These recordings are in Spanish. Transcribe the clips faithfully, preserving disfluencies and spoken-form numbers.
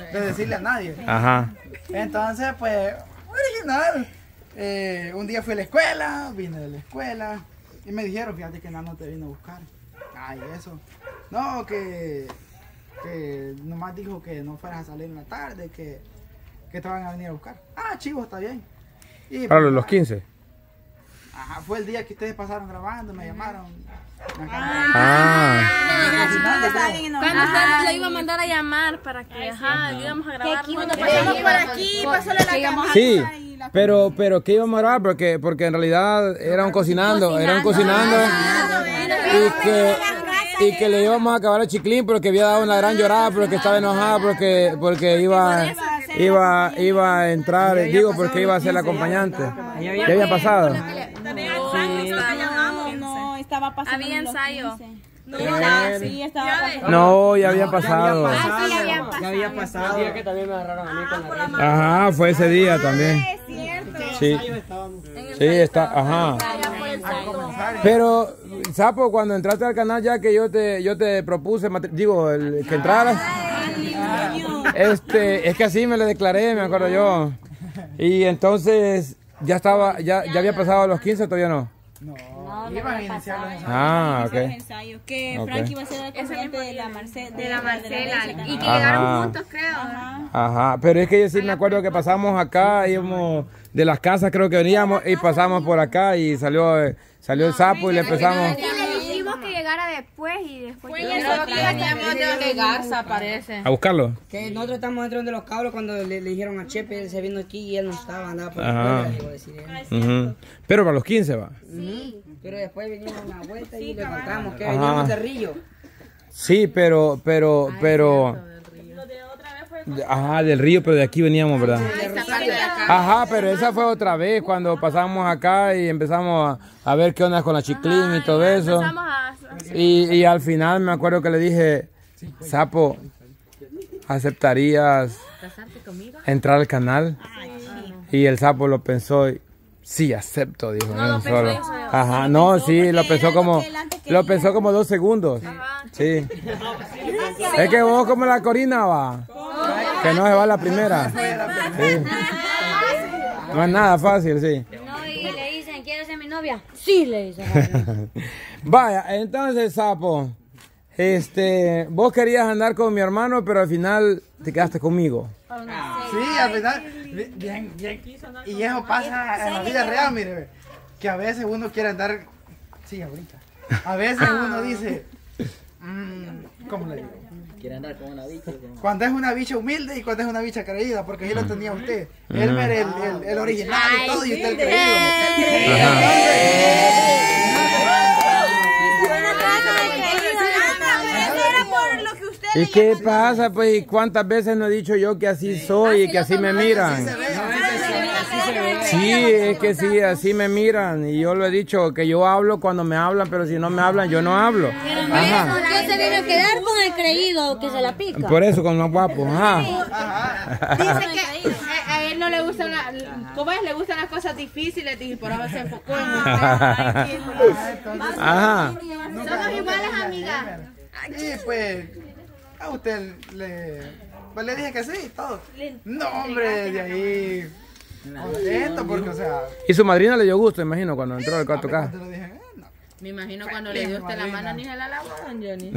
de decirle a nadie. Ajá. Entonces, pues, original. Eh, un día fui a la escuela, vine de la escuela y me dijeron, fíjate que Nano te vino a buscar. Ay, eso. No, que, que nomás dijo que no fueras a salir en la tarde, que, que te van a venir a buscar. Ah, chivo, está bien. Y, Para los quince. Ajá, fue el día que ustedes pasaron grabando, me llamaron. Ah. Cuando usted lo iba a mandar a llamar para que, ajá, íbamos a grabar. Cuando pasamos por aquí, pasó la cámara. Sí, pero, pero ¿qué íbamos a grabar? Porque, porque en realidad eran cocinando, eran cocinando y que, y que le íbamos a acabar el chiclín porque había dado una gran llorada, porque estaba enojada, porque, porque iba, iba, iba a entrar, digo, porque iba a ser la acompañante. ¿Qué había pasado? No, estaba pasando. Había ensayo. No, sí, estaba pasando. No, ya había pasado. Ya había pasado. El día que también me agarraron a mí con la Ajá, fue ese día también. Sí, sí, está, ajá. Pero, Sapo, cuando entraste al canal ya que yo te, yo te propuse, digo, el, que entraras, este, es que así me le declaré, me acuerdo yo. Y entonces, ya estaba, ya, ya había pasado los quince, ¿todavía no? No, iban a iniciar los ensayos. Ah, ok. Ensayos, que Frankie iba a ser el acompañante de la Marcela. De la Marcela. Y que Ajá. llegaron juntos, creo. Ajá, pero es que yo sí me acuerdo que pasamos acá, íbamos de las casas, creo que veníamos y pasamos por acá y salió, eh, salió el Sapo y le empezamos. Y le dijimos que llegara después y después. Creo que veníamos de Garza, parece. ¿A buscarlo? Que nosotros estamos dentro de los cabros cuando le, le dijeron a Chepe, él se vino aquí y él no estaba, andaba por la Ajá. escuela, iba a decir él. Ujú. Pero para los quince va. Ujú. Pero después vinimos una vuelta y le encontramos que Ajá. veníamos de Río. Sí, pero, pero, pero. Ajá, del río, pero de aquí veníamos, ¿verdad? Ajá, pero esa fue otra vez cuando pasamos acá y empezamos a, a ver qué onda con la chiclín y todo eso. Y, y al final me acuerdo que le dije, Sapo, ¿aceptarías entrar al canal? Y el Sapo lo pensó y sí, acepto, dijo. No, él solo. eso, Ajá, no, sí, lo pensó como, lo pensó como dos segundos. Sí. Es que vos como la Corina va, que no se va la primera. Sí. No es nada fácil, sí. No, y le dicen, ¿quieres ser mi novia? Sí, le dicen. Vaya, entonces, Sapo, este, vos querías andar con mi hermano, pero al final te quedaste conmigo. Sí, al final, bien, bien. Y eso pasa en la vida real, mire, que a veces uno quiere andar, sí, ahorita. A veces uno dice, mmm, ¿cómo le digo? Quiere andar con una bicha. Cuando es una bicha humilde y cuando es una bicha creída, porque así lo tenía usted. Él era el, el, el original y todo, y usted el creído. ¿Y qué pasa? Pues, ¿y cuántas veces no he dicho yo que así soy y que así me miran? Sí, es que sí, así me miran. Y yo lo he dicho, que yo hablo cuando me hablan, pero si no me hablan, yo no hablo. Ajá. Yo se viene a quedar con el creído que se la pica. Por eso, con los guapos. Ajá. Dice que a, a él no le gustan, la, ¿cómo es? Le gustan las cosas difíciles y por ahora se enfocó en Ajá. Somos iguales, amigas. Sí, pues, a usted le, pues le dije que sí, todo. No, hombre, de ahí, contento, porque, o sea... Y su madrina le dio gusto, imagino, cuando entró al cuarto K. Cuando le dije, eh, no. Me imagino cuando le dio usted la mano ni se la lavó, don Johnny.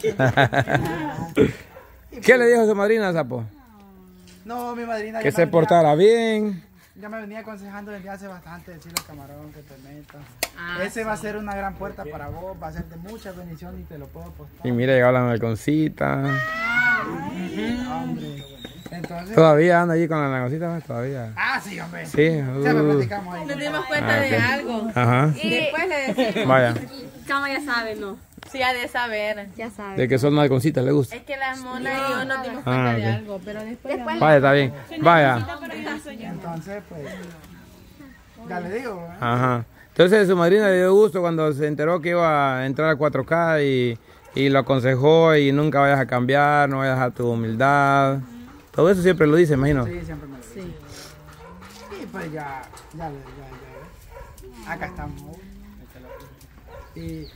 ¿Qué le dijo a su madrina, Sapo? No, mi madrina... Que ya se me venía- portara bien. Ya me venía aconsejando desde hace bastante decir los camarón que te metas. Ah, Ese va a ser una gran puerta para vos, va a ser de mucha bendición y te lo puedo apostar. Y mira, llegó la balconcita. Hombre. Entonces... Todavía anda allí con la nalgoncita, ¿todavía? Ah, sí, hombre. Sí. Ya me uh. platicamos ahí. Nos dimos cuenta Ah, de ok. algo. Ajá. Después le decimos. Vaya. Chama ya sabe, ¿no? Sí, ha de saber. Ya sabe. De que son nalgoncitas, le gusta. Es que las monas y yo nos dimos cuenta Ah, de ok. algo, pero después... la- Vaya, está bien. Vaya. Entonces, pues... Ya le digo, ¿eh? Ajá. Entonces su madrina le dio gusto cuando se enteró que iba a entrar a cuatro K y, y lo aconsejó y nunca vayas a cambiar, no vayas a tu humildad. Todo eso siempre lo dice, imagino. Sí, siempre me lo dice. Y pues ya, ya, ya, ya, ya. Acá estamos. Y...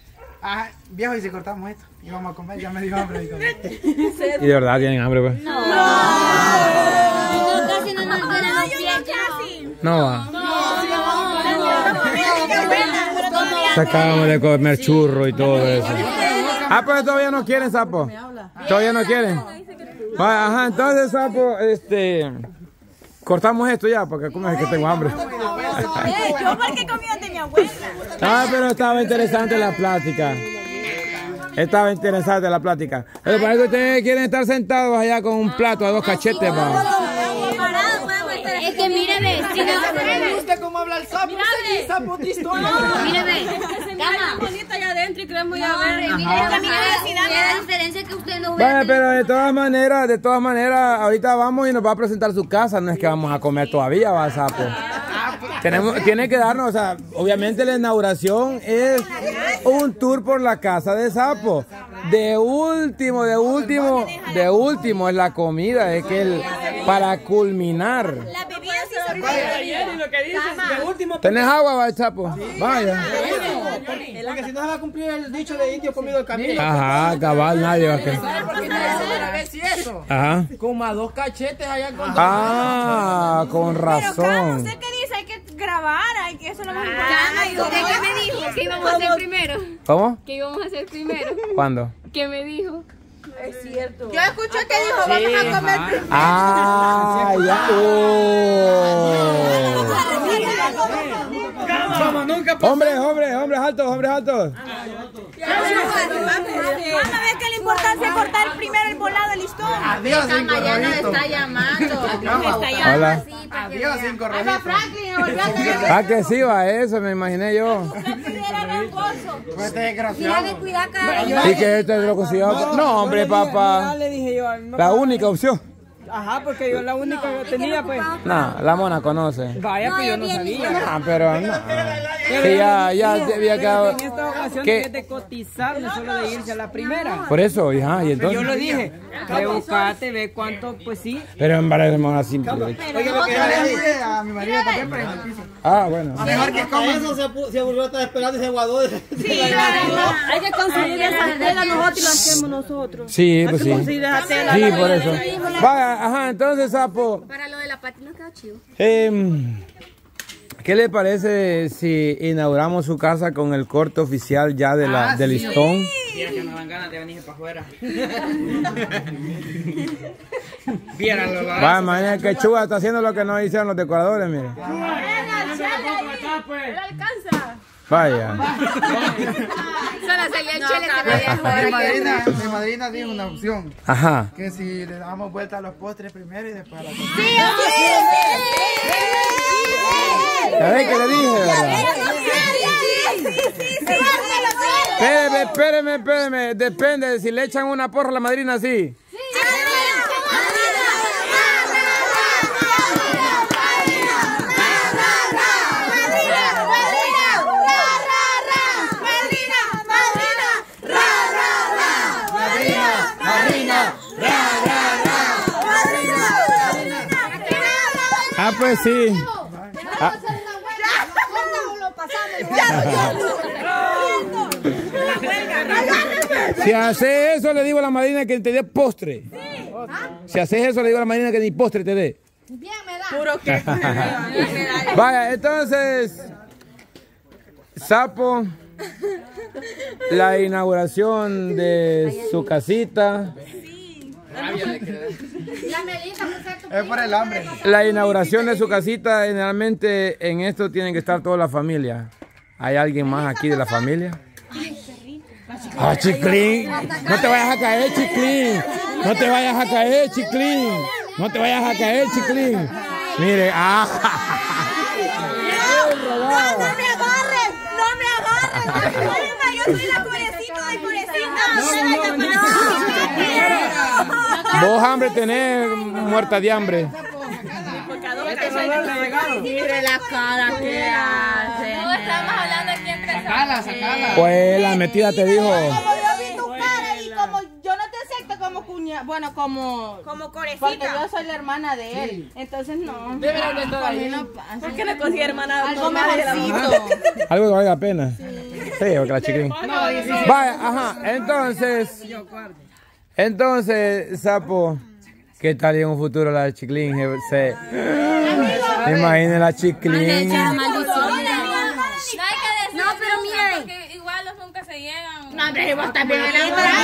Ah, viejo, y si cortamos esto, y vamos a comer, ya me dio hambre. Y, todo. Y de verdad tienen hambre, pues. No, Casi no nos duelen los pies. No va. Sacábamos de comer churro y todo eso. Ah, pero todavía no quieren, sapo. Todavía no quieren. Va, ajá, entonces, sapo, este... cortamos esto ya, porque como es que tengo hambre. Yo porque comida de mi abuela. Ah, pero estaba interesante la plática. Estaba interesante la plática. Pero parece que ustedes quieren estar sentados allá con un plato a dos cachetes, va. Es que mire, ve, si no... ¿Viste cómo habla el sapo? Seguí, sapo, te historia. Mire, ve, Cama. bonita allá adentro y queremos ir a ver. mire, mire la diferencia que usted no ve. Bueno, pero de todas maneras, de todas maneras, ahorita vamos y nos va a presentar su casa. No es que vamos a comer todavía, va, sapo. Tenemos, tiene que darnos, o sea, obviamente la inauguración es un tour por la casa de sapo. De último, de último, de último es la comida, es que el, para culminar. La bebida sí se puede. Lo que dices, de último. ¿Tenés agua, va, el sapo? Vaya. Porque si no se va a cumplir el dicho de indio comido el camino. Ajá, cabal, nadie va a querer. Porque nadie se ver si eso. Ajá. Como a dos cachetes allá con... Ah, con Pero Cama, razón. ¿usted qué dice? Hay que grabar, hay que eso es lo más Cama, ¿y importante. usted qué me dijo? ¿Qué íbamos a hacer primero? ¿Cómo? ¿Qué íbamos a hacer primero? ¿Cuándo? ¿Qué me dijo? Yo escuché que dijo, vamos a comer primero. Ah, ya. Como nunca. Oh. Hombres, hombres, hombres altos, hombres altos. Una vez que la importancia es cortar primero el volado del listón. Adiós, cinco Cama ya nos rojitos. está llamando. Hola. Adiós, cinco Ahí va rojitos. Franklin, volvió a Ah, que sí, va eso, me imaginé yo. Pues este desgraciado. Cuidado, cara. ¿Y que este lo consiguió? No, hombre, papá. Le dije yo. no, La única opción. Ajá, porque yo la única que tenía, pues. No, la mona conoce. Vaya, pues yo no sabía. Ah, pero no. Sí, ya, ya había quedado. En esta ocasión ¿Qué? es de cotizar, no solo de irse a la primera. Por eso, hija, y Yo entonces. lo dije, ve buscate, ve cuánto, pues sí. Pero en varias semanas simple. Oye, lo que yo le dije a mi marido también, pero en el piso. Ah, bueno. Mejor que coman. Eso se, pu- se aburrió, estaba esperando y se aguadó. Hay que conseguir esa tela nosotros y lo hacemos nosotros. Sí, pues sí. Conseguir esa tela. Sí, por eso. Vaya, ajá, entonces, sapo. Para lo de la patina quedó chido. Eh, ¿Qué le parece si inauguramos su casa con el corte oficial ya de la, del listón? Mira que no dan ganas de venirse para afuera. Vieran lo Vaya, mañana que Chuga está haciendo lo que no hicieron los decoradores, mire. alcanza. Vaya. Solo salía el chile Mi madrina, mi madrina dijo una opción. Ajá. Que si le damos vuelta a los postres primero y después a la comida. ¿Sabes qué le dije, verdad? Espéreme, espéreme, espéreme. Depende, si le echan una porra a la madrina, sí. Ah, pues sí. Ah. Si hace eso, le digo a la madrina que te dé postre. Si haces eso, le digo a la madrina que ni postre te dé. Puro que. Vaya, entonces, Sapo, la inauguración de su casita. Es por el hambre. La inauguración de su casita, generalmente en esto tienen que estar toda la familia. ¿Hay alguien más aquí de la familia? Ah, Chiclín. No te vayas a caer, Chiclín. No te vayas a caer, Chiclín. No te vayas a caer, Chiclín. Mire, ah. No, no me agarren, no me agarren. Yo soy la curecita del curecita. Vos hambre tenés, muerta de hambre. Mire la cara que hace. No estamos hablando aquí entre Sacala, sacala. Pues la metida te dijo. Como yo vi tu cara y como yo no te acepto como cuña, bueno, como como Corecita. porque yo soy la hermana de él, entonces no. De verdad, de todo ahí. No pasa. ¿Por qué le consigue hermana? Algo mejorcito. Algo que valga la pena. Sí, porque la Chiclín. Vaya, ajá. Entonces, entonces, Sapo, ¿Qué tal en un futuro la Chiclín? Se... Imaginen la Chiclín. No, pero miren. Porque igual los nunca se llegan. No, hombre, vos también enamorado.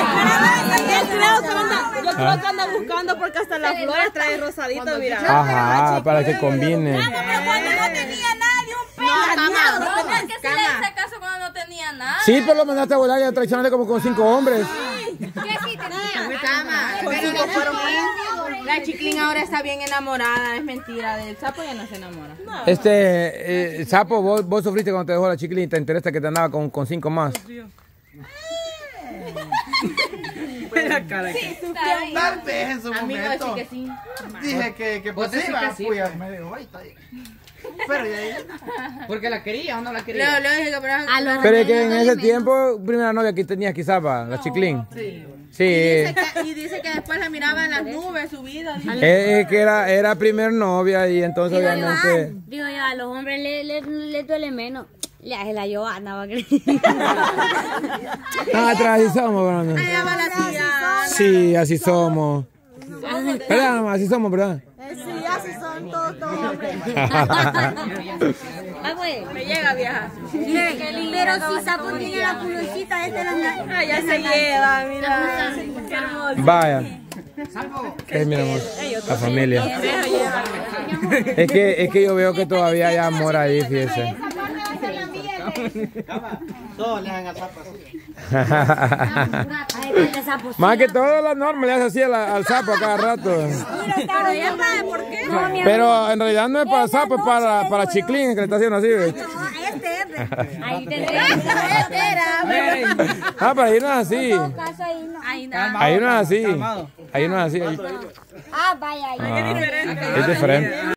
Yo creo que anda buscando porque hasta las flores trae rosadito, mira. Ajá, para que combine. Pero cuando no tenía nadie, un pelo. No, es que si le hice caso cuando no tenía nada. Sí, pero lo mandaste a volar y a traicionarle como con cinco hombres. ¿Qué sí tenía? La Chiclín ahora está bien enamorada, es mentira. Del sapo ya no se enamora. Este, eh, Sapo, vos, vos sufriste cuando te dejó la Chiclín, ¿te interesa que te andaba con, con cinco más? Tal vez en su Amigo, momento. sí que sí. Dije que, que pues iba, fui a me dijo, "Ay, está bien". Pero ya ahí. Porque la quería o no la quería. Leo, Leo, dije que pero- Pero es que en ese tiempo, primera novia que tenías quizás, va, la Chiclín. Sí. Sí. Y dice, que, y dice que después la miraba en las nubes subida. Es que era, era primer novia y entonces Digo, obviamente... yo, digo yo, a los hombres le, le, le duele menos. Le hace la Giovanna, va a creer. Ah, atrás así somos, ¿verdad? Ella va a la tía. Sí, así somos. ¿Verdad, mamá? Así somos, ¿verdad? Sí, así son todos, todos hombres. Ah, güey. Me llega, vieja. Pero si Sapo tiene la pulosita, este la... Ah, ya se lleva, mira. Qué hermoso. Vaya. Es mi amor, la familia. Es que, es que yo veo que todavía hay amor ahí, fíjese. Todos le dan a zapas. Más que todo la norma le hace así al, al sapo a cada rato. Pero ella sabe por qué. Pero en realidad no es para el sapo, es para, para Chiclín que le está haciendo así. ¿Ves? Ahí tendría Ah, pero ahí no es así. caso ahí no. Ahí no es así. Ahí no es así. Ah, vaya, ahí. Ah, es diferente.